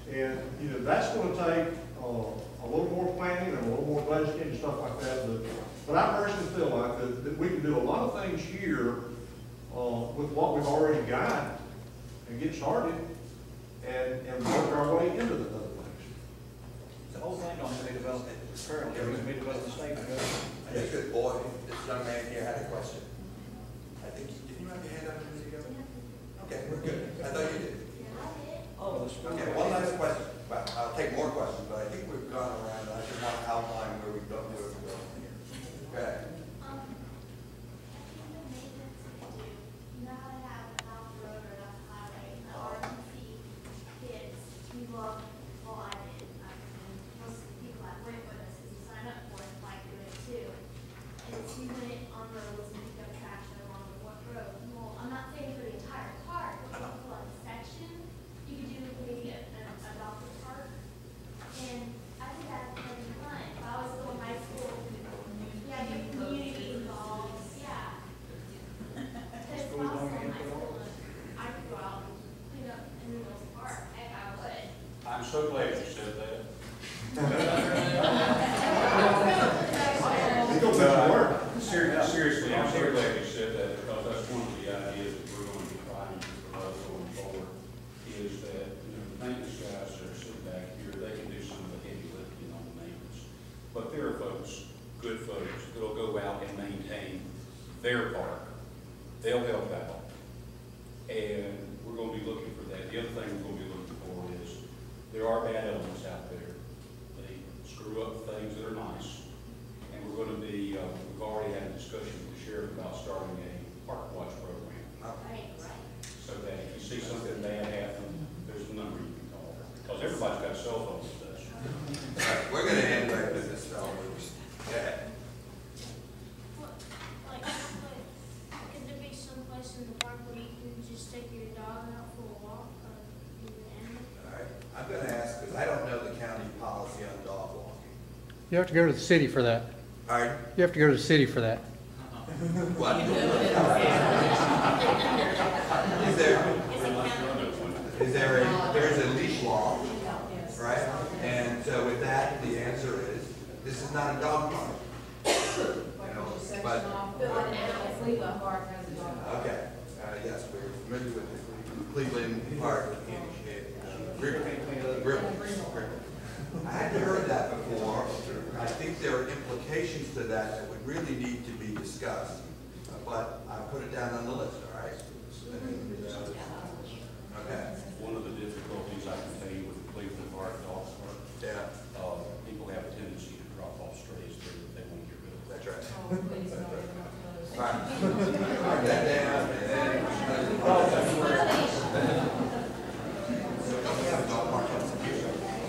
And, you know, that's gonna take, a little more planning and a little more budgeting and stuff like that, but I personally feel like that we can do a lot of things here, with what we've already got and get started and work our way into the other things. The whole thing don't be developed currently, it can be developed in the state. I think good boy, this young man here had a question. I think, did you have your hand up a minute ago? Okay, we're good. I thought you did. Oh, the school. Okay, one last question. Well, I'll take more questions, but I think we've gone around. I just want to outline where we've done, where we're going here. Go ahead. You know how they have an off road or an off highway, RMC kids, we love, well, I did, most of the people that went with us, because you sign up for it, like doing it too. And so we went on roads and picked up trash along the what road. Well, I'm not saying for the entire park, but for like a section, you could do maybe a doctor park. And I think that'd be fun. If I was still in high school, yeah, get community involved, yeah. Because if I was still in high school, I could go out and clean up in the middle park, heck, I would. I'm so glad you said that. It's gonna put you to work. Seriously, I'm so glad you said that, because that's one of the ideas that we're going to be trying to promote going forward, is that, you know, the maintenance guys that are sitting back here, they can do some of the heavy lifting on the maintenance. But there are folks, good folks, that'll go out and maintain their park. They'll help out. And we're going to be looking for that. The other thing we're going to be looking for is there are bad elements out there. They screw up things that are nice. And we're going to be, we've already had a discussion with the sheriff about starting a park watch program. Right, right. So that if you see something bad happen, there's a number you can call. Because everybody's got cell phones with us. All right, we're going to end right with this fellow. Go ahead. Like, could there be some place in the park where you can just take your dog out for a walk or even animal? All right, I'm going to ask, because I don't know the county policy on dog walking. You have to go to the city for that. All right, You have to go to the city for that. what? There is a leash law, right? And so with that, the answer is, this is not a dog park. You know, but, okay, yes, we're familiar with the Cleveland Park in Gribble. I hadn't heard that before. I think there are implications to that that would really need to be discussed. But I put it down on the list, all right? Okay. One of the difficulties I can tell you with the Cleveland Park dog park, Yeah, people have a tendency to drop off strays there that they want to get rid of. that's right. All right. Mark that down. And dog park execution.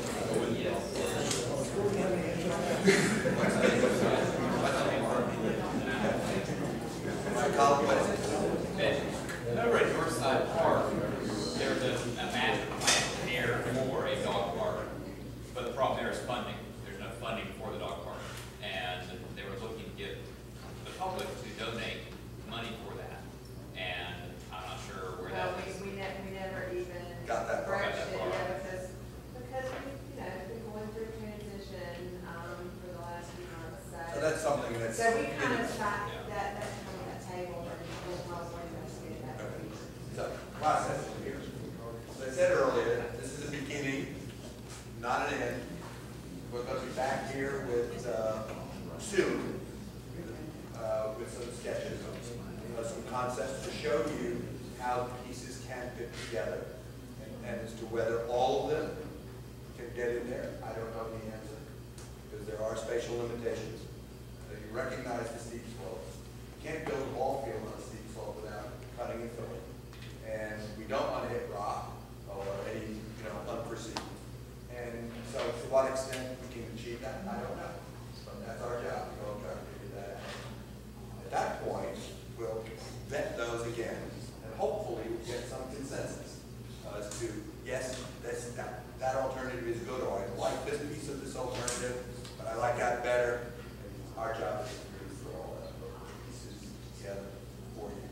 Over at Northside Park, there's a master plan there for a dog park, but the problem there is funding. There's no funding for the dog park, and they were looking to get the public to donate money for that, and I'm not sure where that is. We never even Got that far. broached it, because we, you know, been going through transition, for the last few months, So that's something that's. So we kind of got that's kind of that table, and we'll probably investigate that. Okay. So, process here. As I said earlier, this is a beginning, not an end. We're going to be back here with, soon, with some sketches, some concepts to show you how the pieces can fit together. And as to whether all of them can get in there, I don't know the answer. Because there are spatial limitations. So you recognize the steep slope. You can't build a ball field on a steep slope without cutting and filling. And we don't want to hit rock or any, unforeseen. And so to what extent we can achieve that, I don't know. But that's our job to go and try to figure that out. At that point, we'll vet those again, and hopefully we'll get some consensus as to, yes, that alternative is good, or I like this piece of this alternative, but I like that better. And our job is to really throw all that pieces together for you.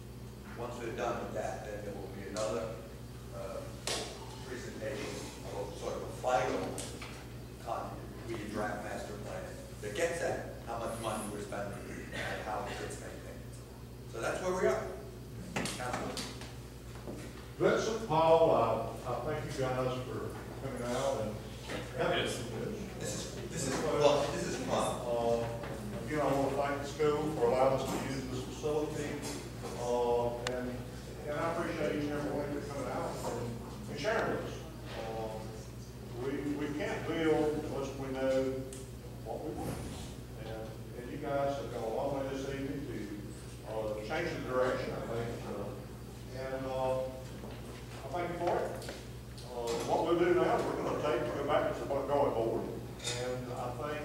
Once we're done with that, then there will be another presentation of guys for coming out and having Yes. This is fun. Again, I want to thank the school for allowing us to use this facility. And I appreciate each and every one of you coming out and sharing this. We can't build unless we know what we want. And you guys have got a long way this evening to change the direction, I think. And I thank you for it. What we'll do now, we're going to go back to the drawing board. And I think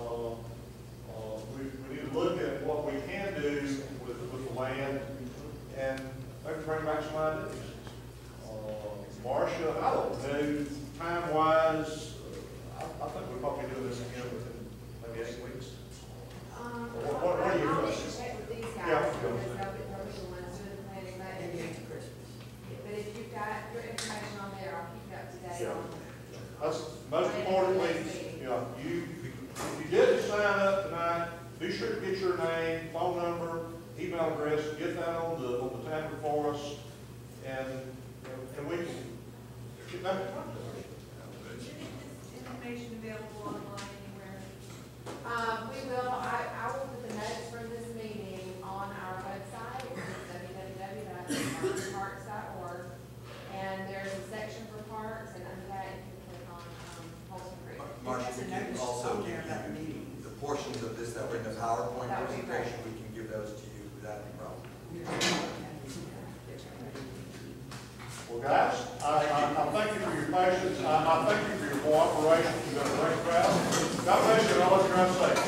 we need to look at what we can do with the land and maybe bring back some ideas. Marcia, I don't know, time-wise, I think we'll probably do this again within maybe 8 weeks. What do you I'll think? need to check with these guys, Yeah. because they'll be the ones doing the planning, but if you've got your information on there, I'll keep you up to date Yeah. on. That's most importantly, you know, if you didn't sign up tonight, be sure to get your name, phone number, email address, get that on the tablet for us, and we can get back in contact. Is this information available online anywhere? We will, I will put the notes from this meeting on our website, www.parks.org, and there's a section for parks, and under that you can click on Holston Creek. Marcia, we can also give you the portions of this that were in the PowerPoint That would be great. presentation, we can give those to you without any problem. Well, guys, I thank you for your patience, I thank you for your cooperation, you've done a great job. God bless you, and I'll let you run safe.